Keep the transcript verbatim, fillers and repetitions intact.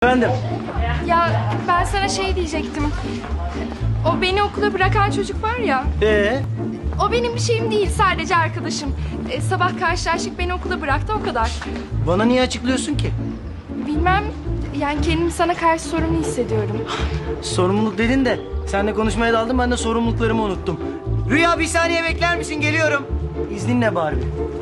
Efendim? Ya ben sana şey diyecektim. O beni okula bırakan çocuk var ya. Ee? O benim bir şeyim değil, sadece arkadaşım. Ee, sabah karşılaştık, beni okula bıraktı, o kadar. Bana niye açıklıyorsun ki? Bilmem, yani kendimi sana karşı sorumlu hissediyorum. Sorumluluk dedin de seninle konuşmaya daldım, ben de sorumluluklarımı unuttum. Rüya bir saniye bekler misin? Geliyorum. İzninle Barbie.